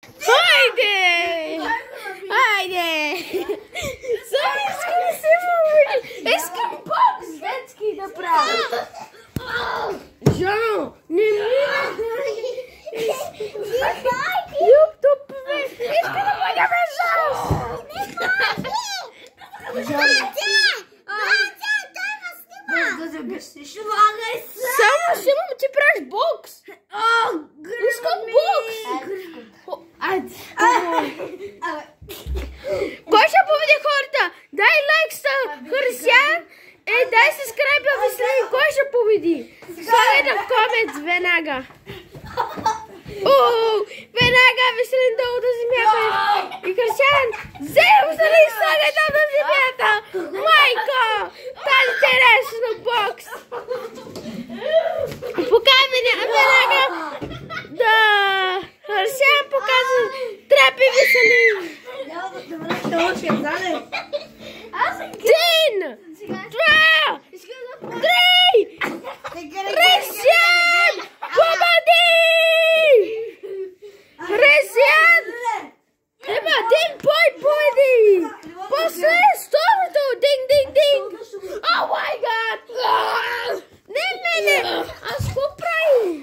Хайде! Хайде! Само искам да се мовили! Искам бокс детски да правя! Жано, не мира! Ютуб, иска да бъде безжалост! Само снимам, ти правиш бокс! Искам бокс! Кой ще победи хората? Дай лайк са Християн и дай subscribe в Веселин. Кой ще победи? Слагайте в комент веднага. Веднага Веселин долу до земята. И Християн, вземи Веселин, слагай там на земята. Майко, тази интересна бокс. Покажи веднага да Християн показва трепи Веселин. Един, два, три, Християн победи! Християн! Има един бой победи! После второто! Динг, динг, динг! О май гад! Не! Аз какво правим?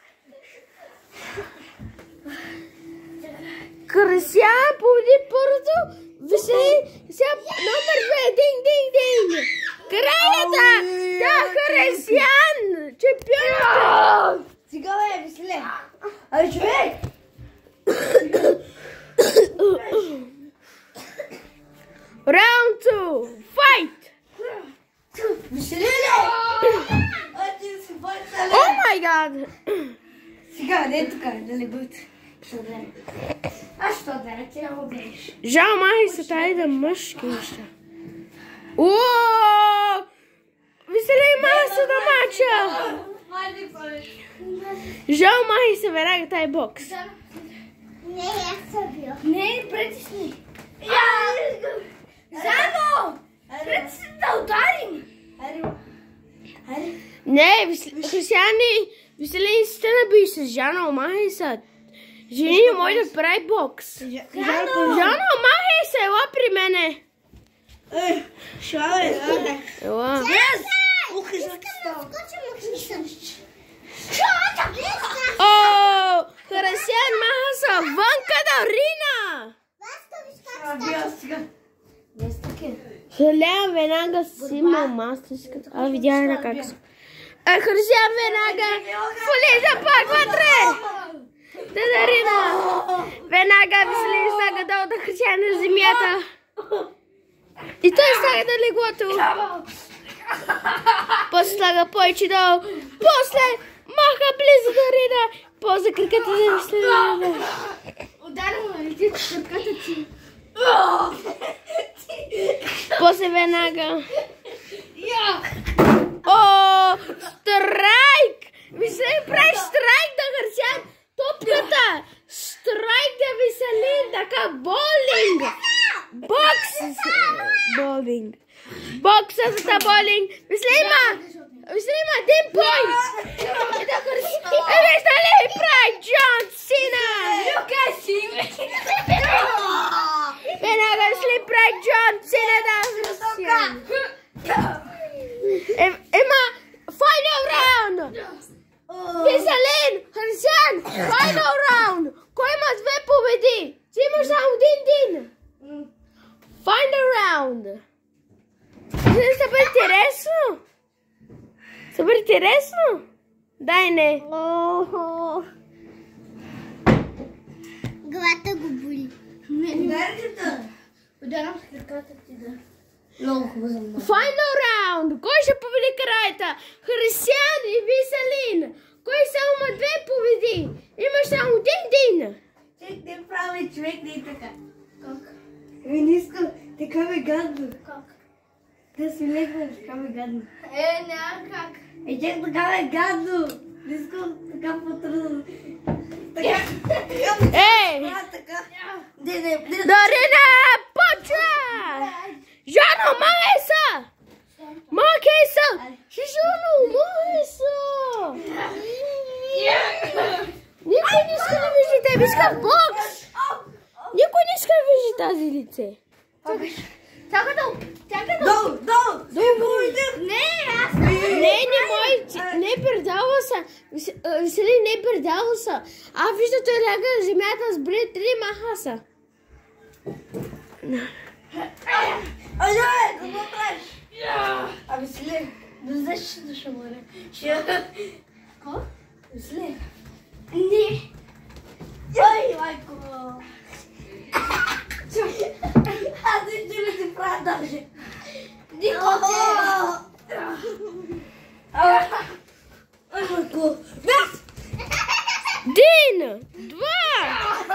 Християн победи първото! Весели! Сега номер 2! Динг, динг, динг! Крайната! Да, Християн! Чемпионът! Сега бе, Веселе! Ай, човек! Round 2! Fight! Веселе! Oh my god! Сега, не е тук, дали бъде. Аз що да, ти не го гледаш. Жал махай се тази да мъжки неща. Уоооо! Веселей махай се да мача! Жал махай се веднага тази бокс. Не, аз съм бил. Не, притисни. Заедно! Притисни да ударим. Не, Християни, Веселин си те наби се. Жано, махай се. Жени не може да прави бокс. Жано, махай се, ела при мене. Шале, да. Ела. О, Християн маха се вънка да рина. Християн веднага си имал мастерската. Аз видях на как съм. Християн веднага влиза пак вътре. Да рина. Веднага Веселин слага долу да Християн на земята. И той слага на леглото. После слага повече долу. После маха близо до рина. После краката да Веселин. Ударила ли ти краката ти? После веднага. О, страйк! Веселин прави страйк да Християн топката. Страйк да Веселин, така болинг. Бокс. Болинг. Бокса за та болинг. Веселин има един поинт. Виж дали прави Джон Сина. Веднага Веселин прави Джон Сина да Християн. Има final round. Веселин, Християн, final round. Кой има две победи? Ти имаш само един. Final round. Ще бъде интересно. Ще бъде интересно? Дай не. Главата го боли. Ударката. Ударам с краката ти да. Много хубаво за мен. Final round. Кой ще победи краята? Християн и Веселин. Кой само има две победи? Имаш само един. Чек, не прави човек, не е така. Как? Не искам, така ме гадно. Как? Да си легна, така ме гадно. Не, как? Чек, така ме гадно. Не искам така по-трудно. Така. Така. Дарина, почва! Жано, махай са! Махай са! Жано, махай са! Никой не иска да вижда теб, иска бокс! тази лице. Чакай долу. Не, аз не предава се. Весели не предава се. Вижда той ляга на земята с бред, три маха са. Какво правиш? Весели, да знаеш, да ще моря. Какво? Весели. Не. Ой, майко. Аз нищо не ти правя даже. Нико те. Ой, майко. Един, два.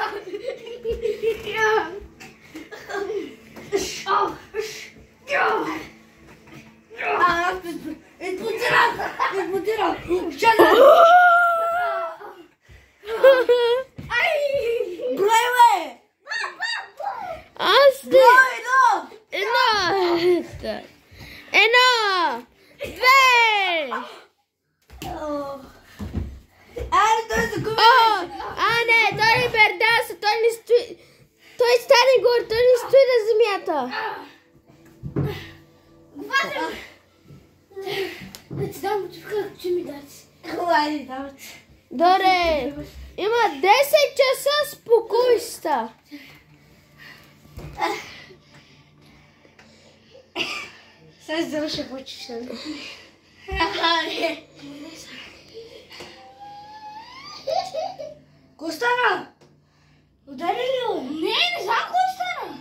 Експлодирам. Брой, бе! Аз не. Едно. Две. Той се губи. Не, той не предава се, той не стои. Той стане горе, той не стои на земята. Да ти дам мочивка, че ми дати. Хайде, давайте. Добре. Има 10 часа спокойствие. Сега завърша почивка. Какво стана? Удари ли го? Не знам какво стана.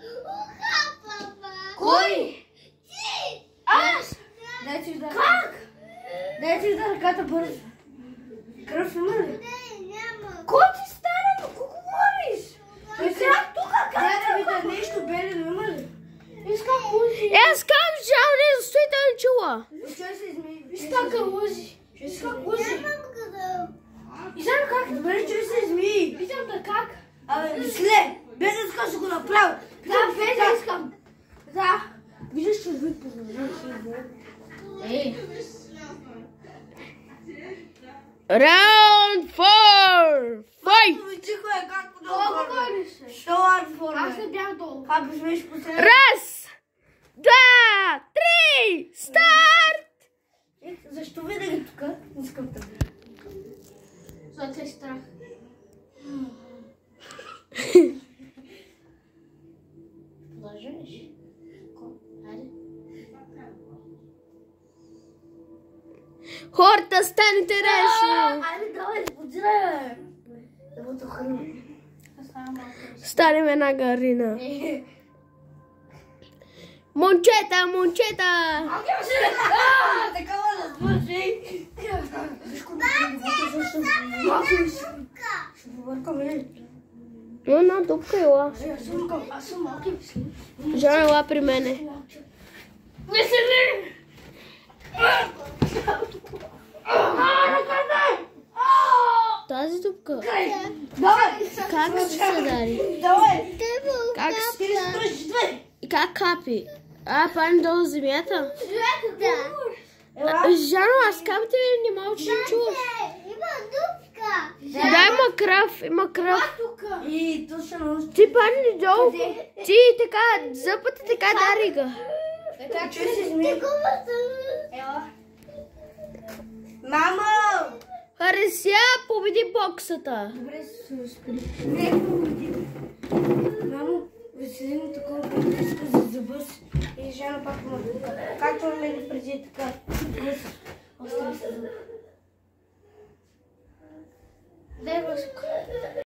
Кой? Ти! Аз! Дай ти удар. Как? Дай ти удар ръката бързо. Кръв има ли? Няма. Кой ти стана? Какво говориш? Сега тук как? Дай да видя нещо белено има ли? Искам лъжи. Аз казвам, че не стои, той не чува. Защо се измени? Виж така лъжи. Искам лъжи. И знам как? Добре, че се измени. Питам да как? След. Без да искам ще го направя. Да, без да искам. Да. Виждаш, че ви познаваш. Ей. Round 4. Fight! Тихо е, както долу говориш. Що round 4? Аз не бях долу. Как го смееш последно? Раз, два, три, старт! Защо винаги тук? Не искам да. Защото е страх. Продължиш? Хайде. Хората, стане интересно. Айде, давай, подирай. Да му храни. Стане веднага, Арина. Момчета! Такава да слушай. Ще побъркам, или? Една дупка ела. Аз съм малки. Жан ела при мене. Весели! Тази дупка. Давай! Как се дари? Давай! Как се... Ти ли се тръжиш две? И как капи? Падне долу в земята? Да. Жано, аз капите ми не мога, че не чуваш. Има дупка. Да, има кръв. И то ще научи. Ти падни долу. Ти така, зъбата така дари га. Така, че се измени. Ела. Мамо! Харесия победи боксата. Добре, се успели. Не, победи. Мамо, Веселин такова притиска за зъба си. И Жана пак му тука. Както на мен преди така. Остава се зъба. Дай бъско.